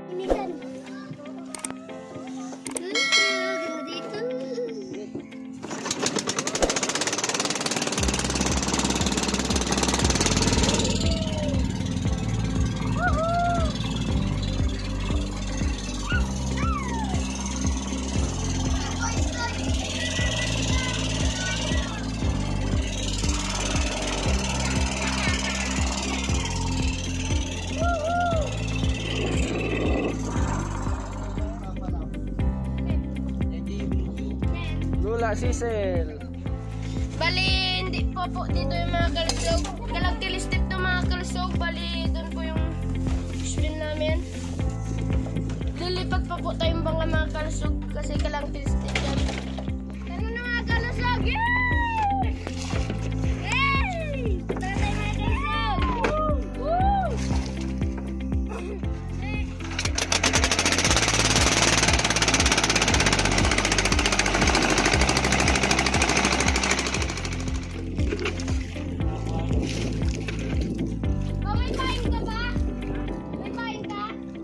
Ini kan. Ganda dito. Lula Sisel. Bali, hindi po dito yung mga kalusog. Galagtilistip ng mga kalusog. Bali, doon po yung swim namin. Lilipat pa po tayong mga kalusog kasi galagtilistip yan. Ano na mga kalusog? Yay! Yay! Tara tayo mga kalusog! Woo! May pain ka ba? May pain ka?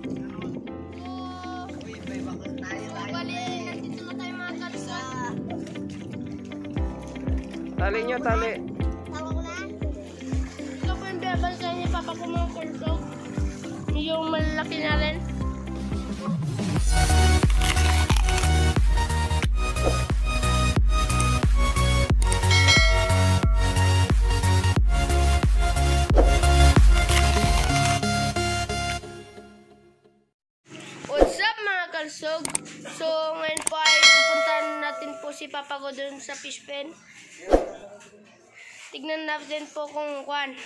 Bali, nandito na tayo mga kalusog. Tali nyo, tali. Tawa ko na. Ito po yung bebal ni Papa ko mga kalusog. Yung malaki na rin. What's up mga kalsog? So ngayon po ay pupuntahan natin po si Papa ko dun sa fish pen. Tignan natin po kung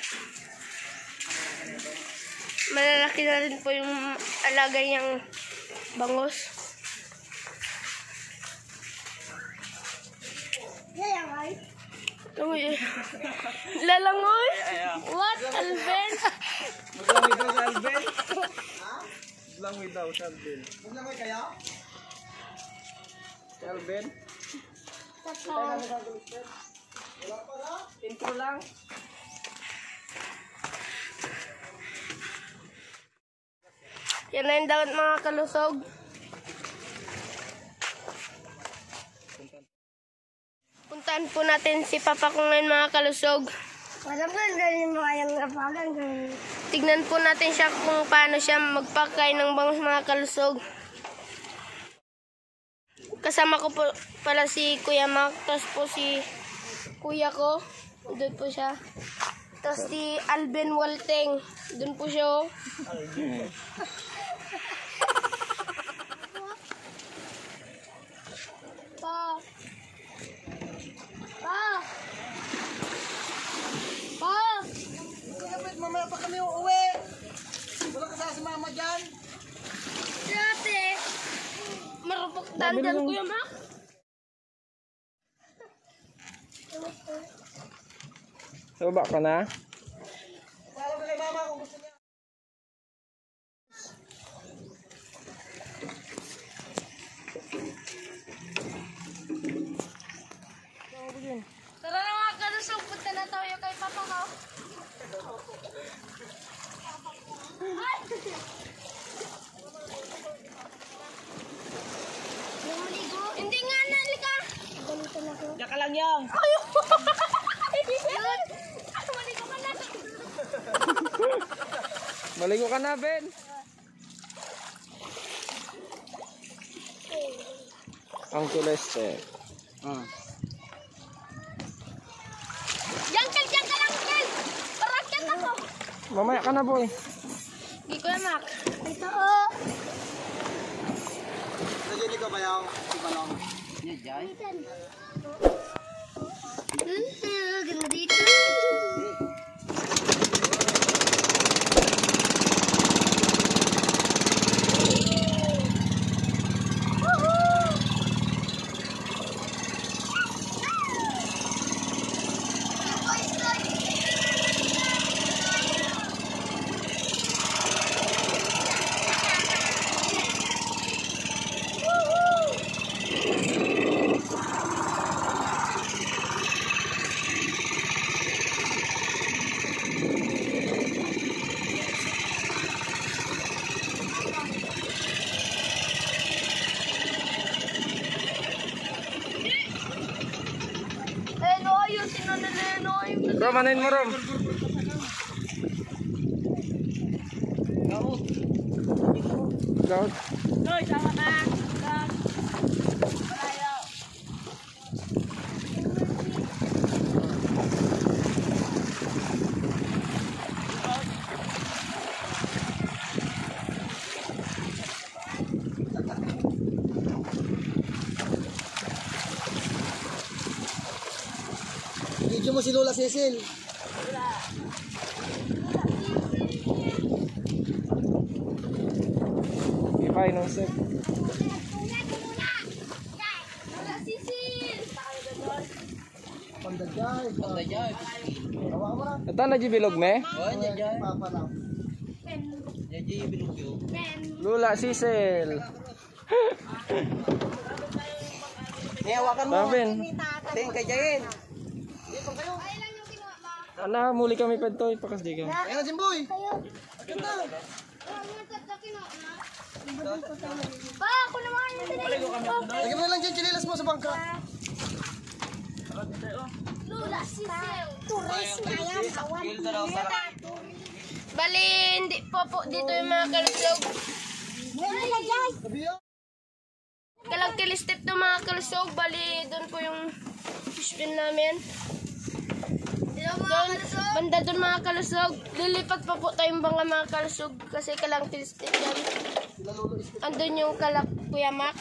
malalaki na rin po yung alagay niyang bangos. Uy, lalangoy? What? Alben? Maglangoy daw sa Alben. Maglangoy daw sa Alben. Maglangoy kaya? Sa Alben? Intro lang. Yan na yung dapat mga kalusog. Puntahan po natin si Papa ko ngayon mga kalusog. Parang ganun mo kayang rapagan. Tignan po natin siya kung paano siya magpakain ng bangus mga kalusog. Kasama ko po pala si Kuya Mac, tapos po si Kuya ko, doon po siya. Tapos si Alben Walteng, doon po siya. Oh. Pa! Pa! Pa! Kapit, mamaya pa kami uuwi. Wala kasama si mama dyan. Dati! Marupok dandan Kuya Mac. Baba ka na? Tawag na kay mama kung gusto niya. Tara na mga kalusog, punta na tayo kay Papa ko. Ay! Lumaligo? Hindi nga, nalika! Ganito na ko. Diyan ka lang yan. Ayaw! Maligo ka na! Maligo ka na, Ben. Ang kuleste. Diyan ka lang, Kel! Parakyat ako! Mamaya ka na, boy. Hindi ko na, Mac. Ito oh. Nandiyan ko ba yung ibalong? Ganda dito. Romanin mo, Rom. Gaut. Loy, sama ka. Video mo si Lola Cecil. Ipay nung set. Pandagay. Pandagay. Tawa mo na. Ito na bilog me? Papa lang. Lula Cecil. Nihawakan mo. Robin. Ting kay Jayen. Ana, muli kami pedto. Ipakas di ka. Ayan na, Jimboy. Ganda. Pa, ako naman yung Lagyan mo na lang dyan, chinilas mo sa bangka. Lula Cecil. Turis na yan. Bali, hindi po dito yung mga kalusog. Meron na dyan. Kalang kilistip ng mga kalusog. Bali, doon po yung fishpin namin. Doon, banda doon mga kalusog. Lilipat pa po tayong mga kalusog kasi kalang kilistip yan. Andun yung kalak Kuya Mac.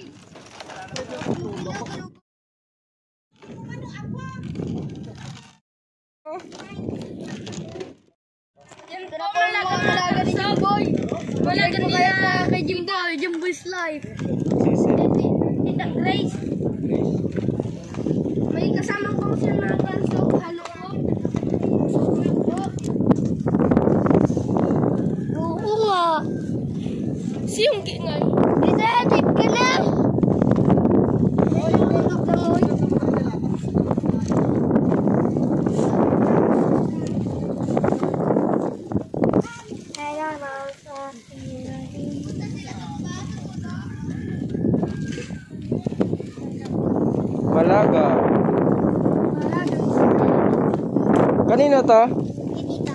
Yan po malaga ni Jimboy. Malaga nila kay Jimboy. Jimboy's life. Tita Grace. May kasamang po siya mga kalusog. Halo po. Oo nga. Siyong ngay. Kita, tip ka lang. Malaga. Kanino to? Tita.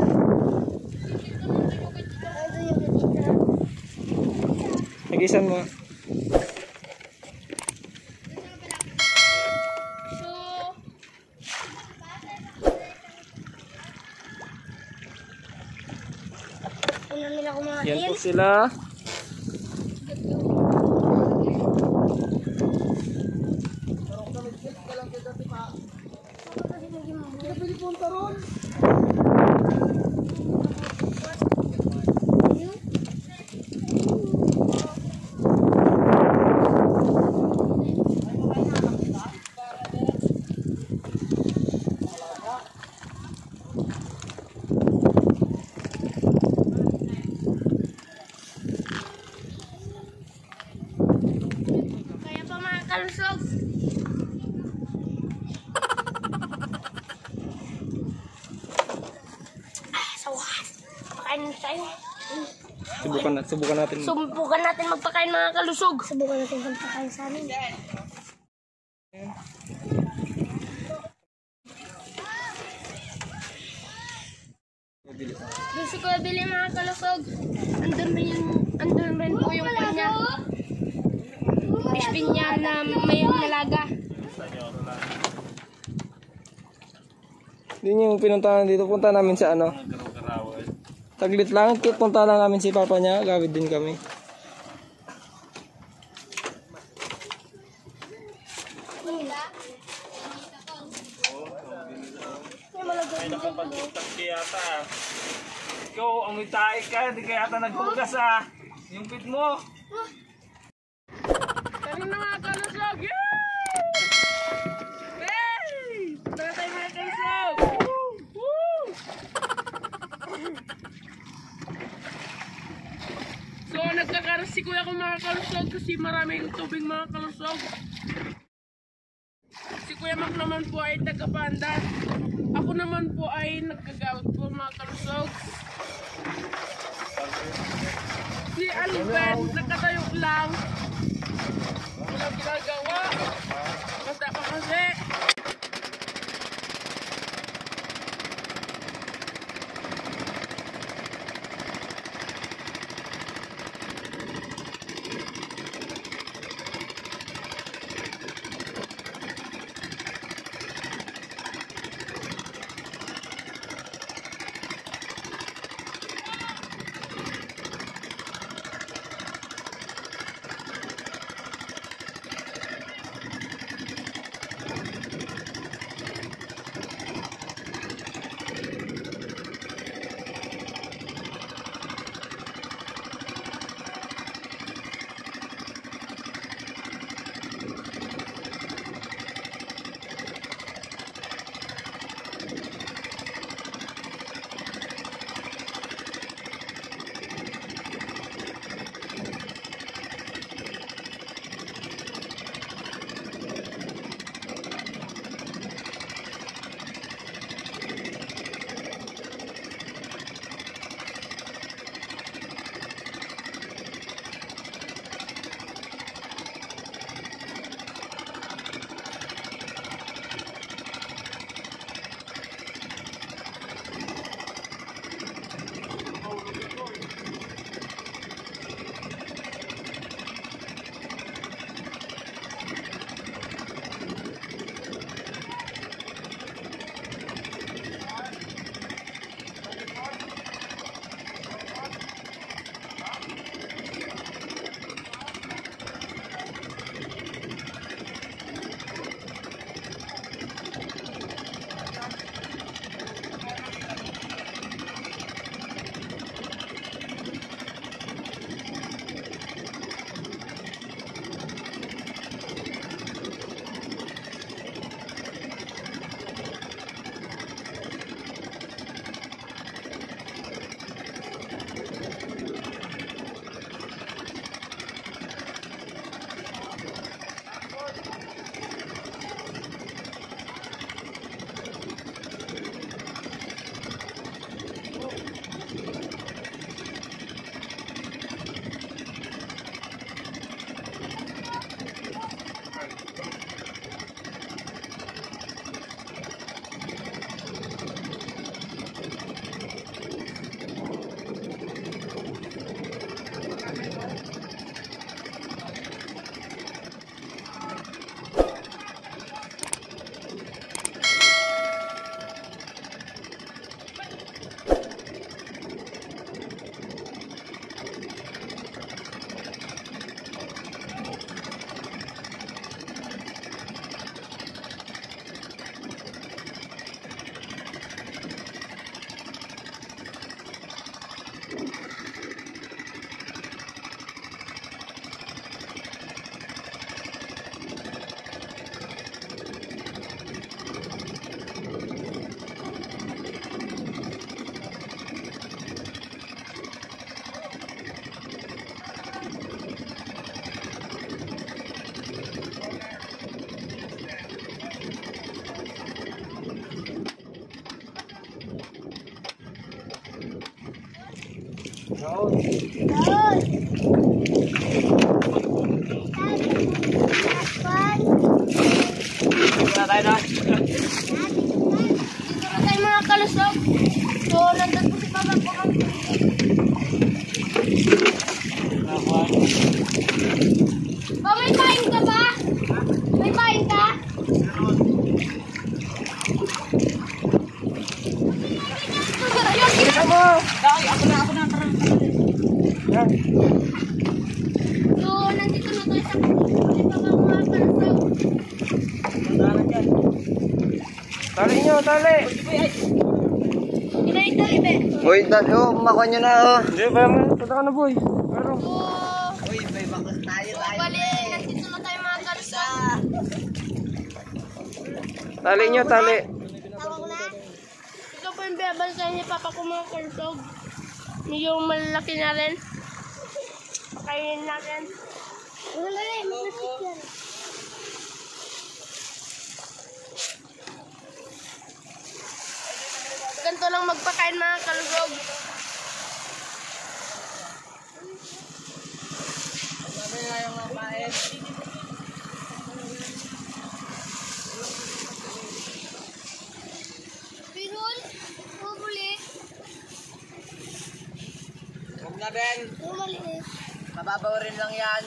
Ano yung tita? Nagisan mo. So, Una nila kumain. Yan po sila. Pwede punta ron. kaya pa mga kalusog. Pakain tayo. Subukan natin. Subukan natin magpakain mga kalusog. Subukan natin kung pakain sa amin. Gusto ko bili mga kalusog. Andun rin po yung kanya. Fishpin niya na may malaga. Hindi yung pinuntahan dito. Punta namin sa ano. Taglit lang. Punta lang namin si papa niya. Gawid din kami. Ay, nakapag-utag yata. Ikaw, ang itaik ka. Hindi ka yata naghugas ah. Yung pit mo. Kami mga kalusog. Yay! Hey! Tara tayo mga kalusog. Woo! So, nagkakaras si kuya ko mga kalusog kasi maraming tubig mga kalusog. Si Kuya Mac naman po ay taga-panda. Ako naman po ay nagkagawad po mga kalusog. Si Alvin nakatayo lang. Walang ginagawa. Basta pa kasi. buwan. Oh, may pain ka ba? May pain ka? Bilisan mo! Yan. So, nandito na tayo sa hindi pa ba mga kalusog? Tali nyo, tali! Inay-tali, be. Uy, makuha nyo na, oh. Hindi, ba mo? Tata ka na, boy. Pero. So, may bakas tayo, bali, nandito na tayo mga kalusog. Tali nyo, tali. Ito po yung bebansahin ni Papa ko mga kalusog. Yung malaki na rin. Pakainin natin. Wala rin, malasik yan. Ganito lang magpakain mga kalusog. Pirul, hubuli. Huwag na, Ben. Maliit. Mababaw rin lang yan.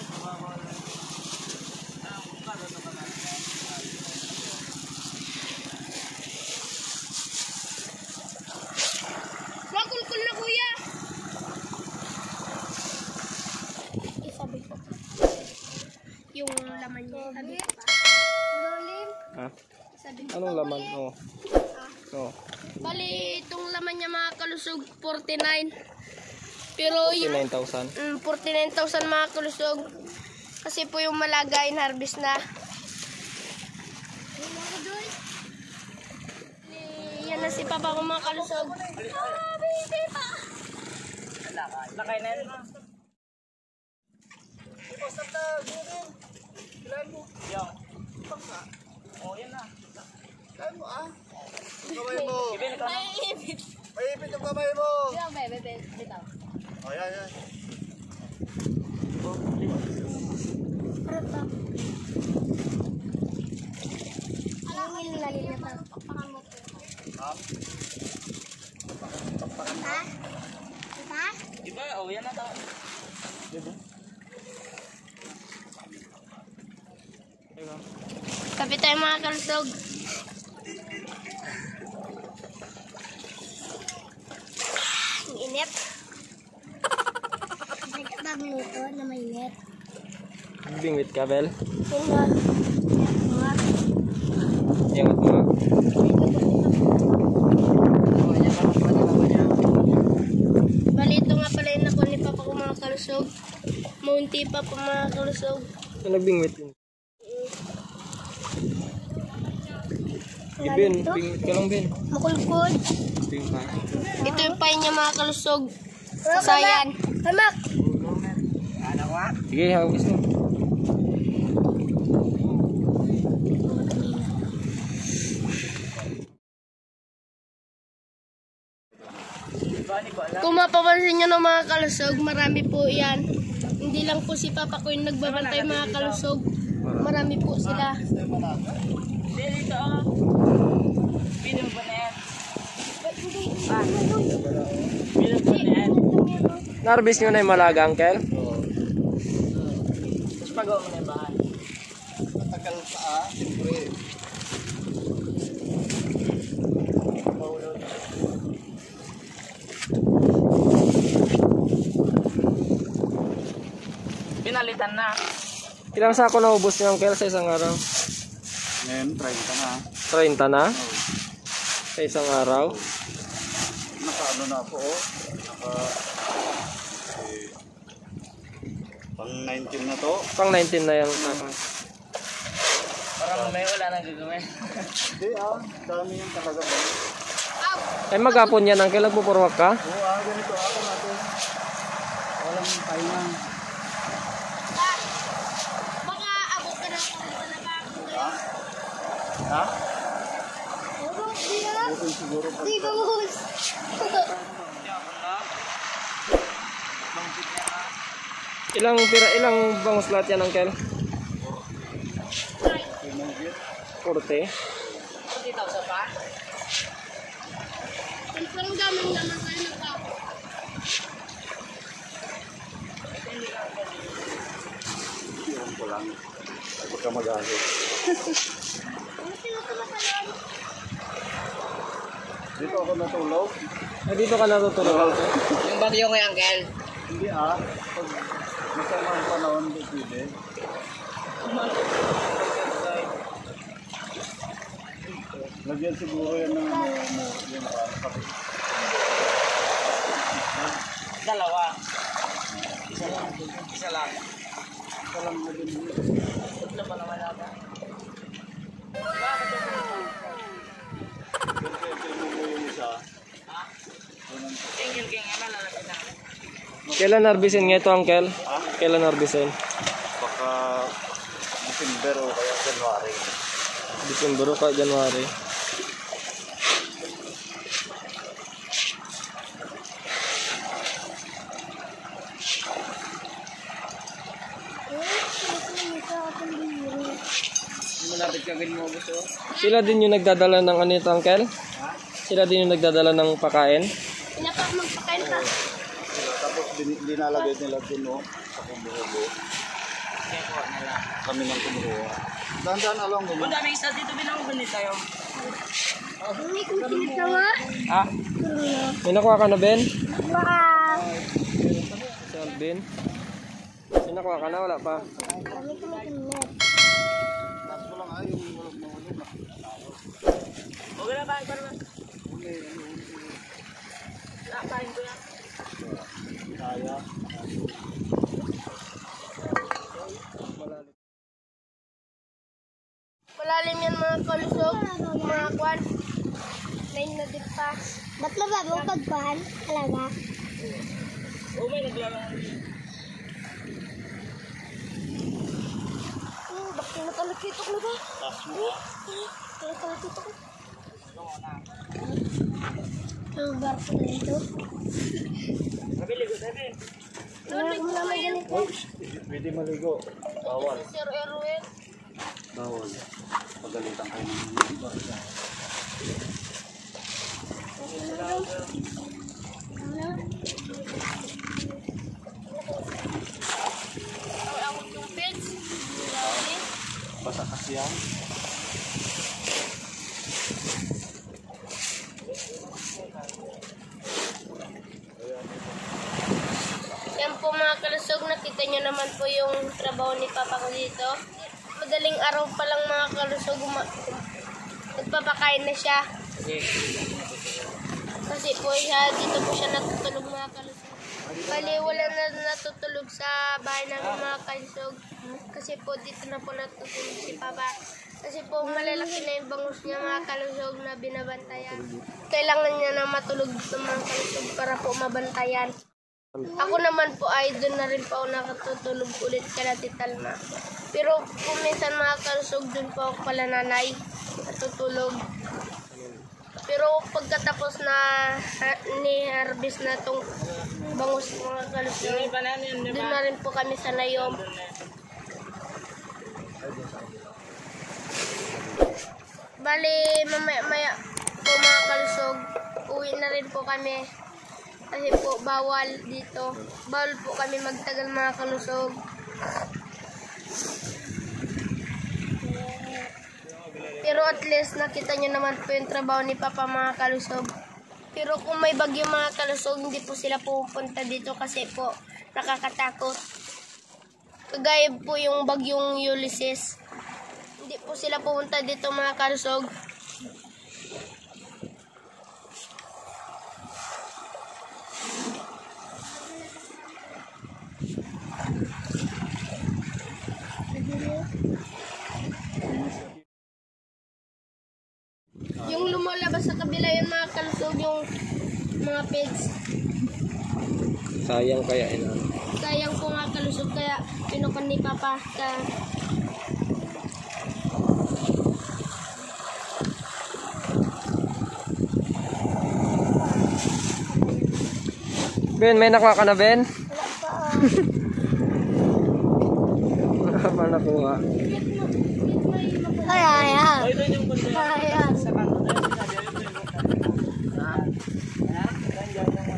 Makulkul na kuya. Isabi ko. Yung laman niya. Sabi ko pa. Lolim. Ha? Sabi ko. Anong laman? Oo. Oo. Bali, itong laman niya mga kalusog, 49. Pero yung 49,000. 49,000 mga kalusog. Kasi po yung malaga in harvest na. Yan na si Papa ko mga kalusog. Ah, baby pa. Lakay na yan. Kamay mo. Maibit. Maipit yung kamay mo. Bilang, bebe, bitaw. Oh, yan, yan. Ang ilalim na pa. Ha? Ha? Diba? Oh, yan na daw. Kapi tayo mga kalusog. Ang init. Nagbag mo ito na may net. Bingwit ka, Bel. Tingnan. Ingat mo. Bali, ito nga pala yung nakuha ni Papa ko mga kalusog. Maunti pa po mga kalusog. Nagbingwit yun. Ben, bingwit ka lang, Ben. Makulkod. Bing pa. Ito yung pain niya mga kalusog. Sayan. Hamak. Sige, hawis mo. Kung mapapansin nyo ng mga kalusog, marami po yan. Hindi lang po si Papa ko yung nagbabantay mga kalusog. Marami po sila. Narbis nyo na yung malaga, Uncle? Matagal pa siyempre. Pinalitan na. Ilang sako na ubos niyo, Uncle, sa isang araw? Ngayon, 30 na. 30 na? Sa isang araw? Nakaano na ako, oh. Pang 19 na to. Pang 19 na yung sako. Para mamaya wala nang gagawin. Hindi dami yan talaga ba? Ay, maghapon yan, Uncle. Nagpupurwak ka? Oo, ganito ako natin. Walang pahinga. Baka abot ka na kung na pa. Ha? Di Siguro pa. ba mo? Ilang bangus lahat yan, Uncle? 40? Parang gamang naman tayo ng Papa. lang. Huwag ka mag-aso. Dito ako natulog. Ay, dito ka natutulog. Yung bagyo ko yung Kel. Hindi ah. Pag masama ang panahon, hindi pwede. Lagyan siguro yan ng yung kapit. Dalawa. Isa lang. Isa lang lagyan mo. Tatlo pa naman ako. Ito yung isa. Tingin king ano lalapit na. Kailan harbisin nga ito, Uncle? Kailan harbisin? Baka December o kaya January. December o kaya January. Malapit ka mo gusto. Sila din yung nagdadala ng ano ito, Uncle? Sila din yung nagdadala ng pakain? Pinapak magpakain ka. Tapos dinalagay nila dun no, sa kumuhubo. Kami nang kumuhubo. Dahan-dahan along mo. Ang daming isa dito binangunin tayo. Hindi ko sinasama. Ha? May nakuha ka na, Ben? Baka. Si Alvin? May nakuha ka na? Wala pa? Kami ko makinet. Tapos ko lang ay yung walang mahulog na. Okay na ba? Para ba? Nakapain ko yan. Kaya. Malalim yan mga kalusog, mga kwan. Nine na din pa. Ba't mababaw pagkuhan? Talaga? Oh, may naglalang. Bakit na talakitok na ba? Tapos mo. Talakitok na. Ang barko na ito. Mabili ko tayo. Wala ko naman ganito. Pwede maligo. Bawal. Sir Erwin. Bawal. Pagalitan kayo ng iba. Awit yung pets. Basa kasi yan. Yan po mga kalusog, nakita nyo naman po yung trabaho ni Papa ko dito. Madaling araw pa lang mga kalusog, nagpapakain na siya. Kasi po siya, dito po siya natutulog mga kalusog. Bali, wala na natutulog sa bahay namin mga kalusog. Kasi po dito na po natutulog si Papa. Kasi po malalaki na yung bangus niya mga kalusog na binabantayan. Kailangan niya na matulog sa mga kalusog para po mabantayan. Ako naman po ay doon na rin po ako nakatutulog ulit kala Titalma. Pero kung minsan mga kalusog, doon po ako pala nanay natutulog. Pero pagkatapos na ni-harvest na itong bangus mga kalusog, doon na rin po kami sa Nayom. Bali, mamaya po mga kalusog, uwi na rin po kami. Kasi po, bawal dito. Bawal po kami magtagal mga kalusog. Pero at least nakita nyo naman po yung trabaho ni Papa mga kalusog. Pero kung may bagyo mga kalusog, hindi po sila pupunta dito kasi po nakakatakot. Kagaya po yung bagyong Ulysses. Hindi po sila pupunta dito mga kalusog. Yung lumalabas sa kabila yung mga kalusog, yung mga pigs. Sayang kaya ina. Sayang po mga kalusog, kaya pinukan ni Papa. Ben, may nakuha ka na, Ben? Wala pa. Wala pa nakuha. Ay,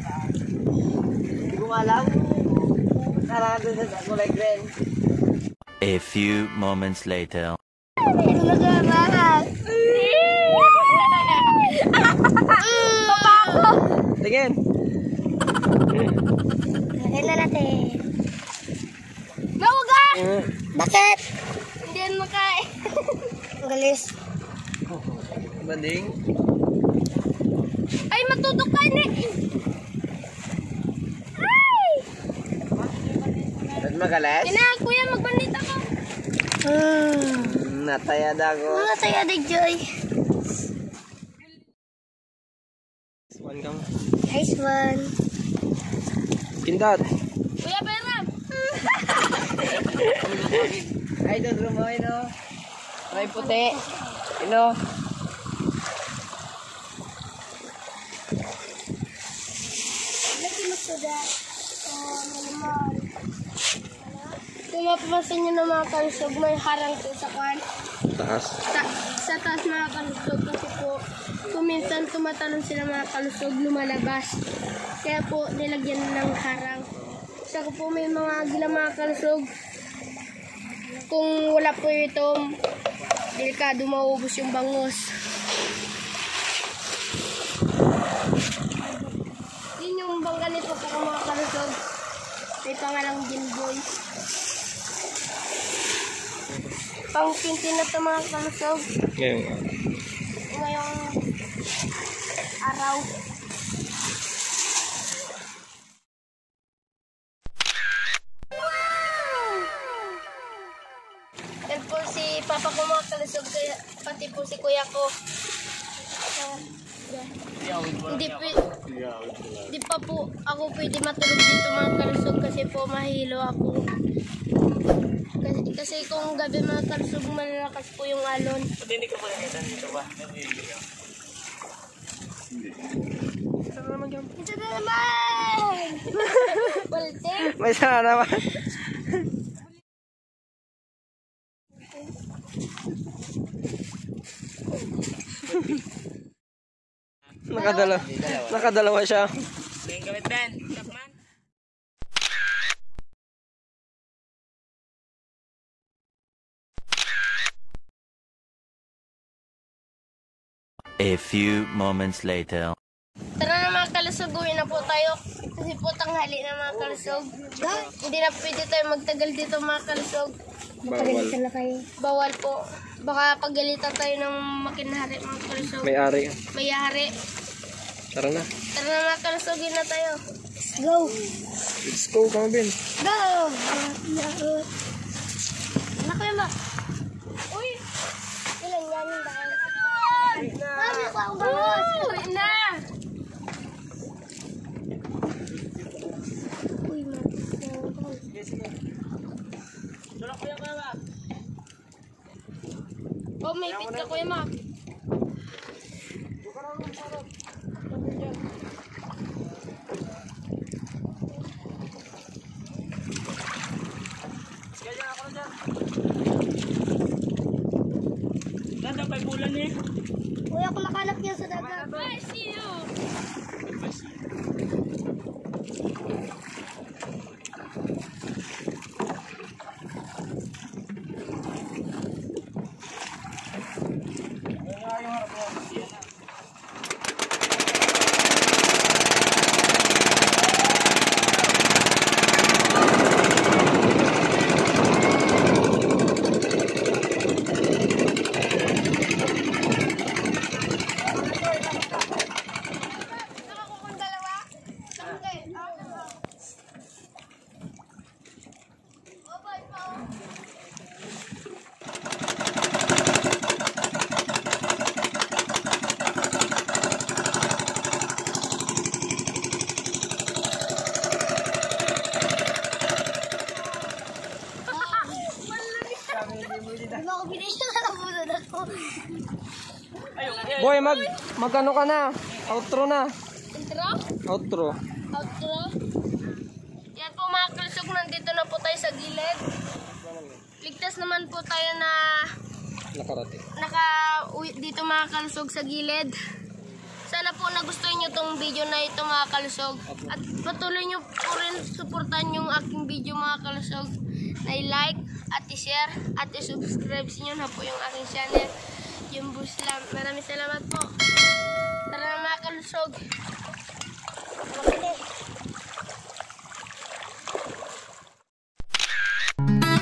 Hindi ko alam. Nararamdaman sa kulay green. A few moments later. Ito na gabahag. Tingin. Lagyan na natin. Nauga! Bakit? Hindi yan makain. Ang galis. Bading. Ay, matutok tayo na. Ba't magalas? Ina, kuya, magbandita ka. Natayad ako. Mga tayo, Joy. One kang. Nice one. Pindot. Kuya, Beram. Ay, doon rumoy, no? May puti. Ino. Kung mapapansin nyo ng mga kalusog, may harang po sa kwan. Taas. Sa taas mga kalusog kasi po, kuminsan tumatalon sila mga kalusog, lumalabas. Kaya po, nilagyan ng harang. Saka po may mga gila mga kalusog. Kung wala po ito, delikado maubos yung bangus. Yun yung bangga nito po mga kalusog. May pangalang Jimboy. Pang 20 na ito mga kalusog. Ngayong araw. Yan po si Papa ko mga kalusog, kaya pati po si Kuya ko. Hindi pa po ako pwede matulog dito mga kalusog kasi po mahilo ako. Kasi kung gabi mga kalusog, malalakas po yung alon. Pati hindi ka pa nakita dito ba? Ito na naman! Balte! May sana naman. Nakadalawa siya. May gamit Ben. Takman. A few moments later. Tara na mga kalusog, uwi na po tayo. Kasi po tanghali na mga kalusog. Hindi na pwede tayo magtagal dito mga kalusog. Pagalitan na kayo. Bawal po. Baka pagalitan tayo ng makinahari mga kalusog. May ari. May hari. Tara na. Tara na mga kalusog, yun na tayo. Go! Let's go, Kang Ben. Go! Ano kayo ba? Uy! Ilan yan yung dahil? Mami ko ang bangus! Uwi na! Uy, Tulak ko yung kaya. Oh, may pit ka kuya Mac. Ganda pa yung bulan eh. Uy, ako nakalap yan sa dagat. I see you! Di ba ako binigyan na lang muna na ako? Boy, magano ka na? Outro na. Intro? Outro. Outro? Yan po mga kalusog, nandito na po tayo sa gilid. Ligtas naman po tayo na Nakarating. naka-uwi dito mga kalusog sa gilid. Sana po nagustuhan nyo tong video na ito mga kalusog. At patuloy nyo po rin suportahan yung aking video mga kalusog. na i-like at i-share at i-subscribe nyo na po yung aking channel, yung Buslam. Maraming salamat po. Tara na mga kalusog. Okay.